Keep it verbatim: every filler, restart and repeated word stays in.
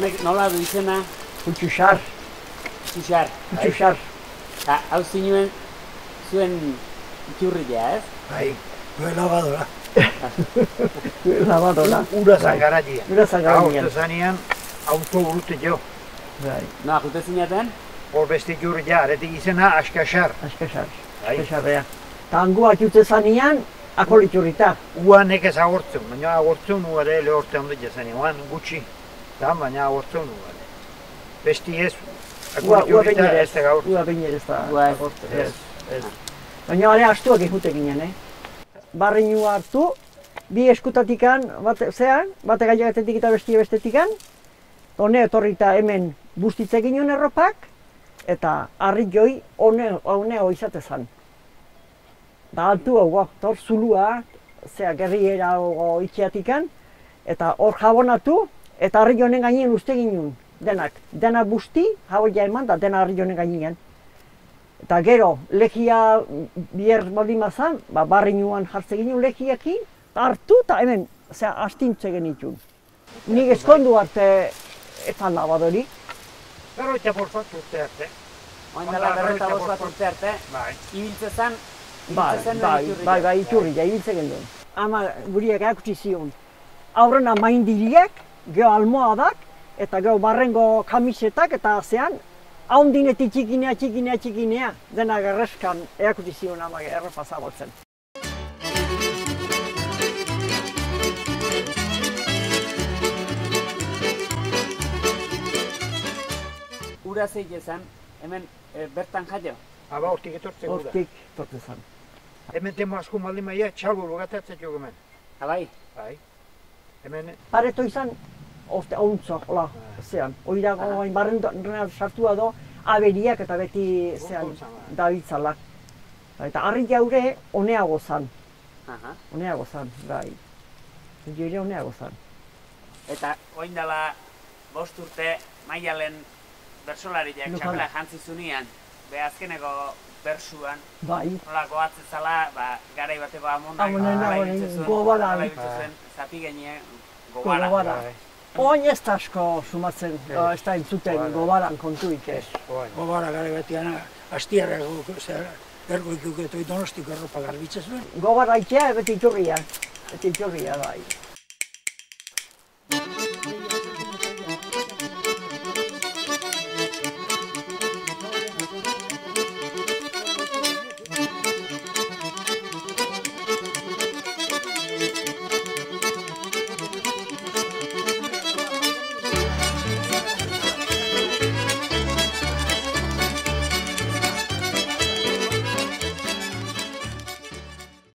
honek nola du izena? Kutxusar. Kutxusar. Kutxusar. Eta hau zinuen zuen iturria, ez? Bai, duen lavadora. Lavadora. Ura zan garaia. Ura zan garaia. Hau zanean, auto urte jo. Noa, jute zinaten? Hor beste jurria, aretik izena Askasar. Askasar. Askasarrea. Tangua jute zanean, akoliturita. Ua nekez agortzen, baina agortzen ua ere lehorte ondo jazen, uan gutxi. Da, baina agortzen ua ere. Besti ez, akoliturita ez da gaurtzen. Ua bainere ez da agortzen. Ez, ez. Baina ere astuak ikute ginen, eh? Barrinua hartu, bi eskutatikan, zean, bate gaiagatetik eta bestia bestetikan. Hone etorrita hemen bustitze ginen erropak, eta harri joi honeo izatezan. Da altu hau, hor zulua, zea gerriera itxiatikan, eta hor jabonatu, eta harri jonen gainen uste ginen, denak. Dena busti, jaboia eman, da dena harri jonen gainen. Eta gero, legia bier baldin bazan, ba, barrinuan jartze ginen legiakin, hartu eta hemen, zea, astintze genitun. Nik eskondu arte etan labadori. Berroita bost bat urte arte. Oin dela berroita bost bat urte arte, ibiltze zen, Bai, bai, bai, bai, iturria, ibiltze genduen. Ama guriak erakutsi zion. Aurrena maindiriak, geho almohadak, eta geho barrengo kamisetak, eta zean, haundinetik txikinea, txikinea, txikinea, dena gerreskan erakutsi zion ama errepa zabotzen. Ura zeik ezan, hemen bertan jaio? Aba, hortik etortzen gura. Hortik etortzen zan. Hemen temo asko maldin maia, txalburu gatatzen jo hemen. Abai? Bai. Hemen... Pareto izan, oste hauntzo, hola, zean. Oida goain barren sartua do, aberiak eta beti zean dabiltzala. Eta harri jaure honeago zan. Honeago zan, bai. Jure honeago zan. Eta oin dela bost urte Maialen bersolariak txapela jantzi zunean, be azkeneko bersuan, bai. Nola goatzezala, ba, garai bateko amondak, gobaran, zati genie, gobaran. Oin ez da asko sumatzen, ez da entzuten gobaran kontuik ez. Gobara garai batean, astiarrako, ergo ikuketu donostiko erropa garbitzen zuen. Gobara itea beti iturria, beti iturria bai.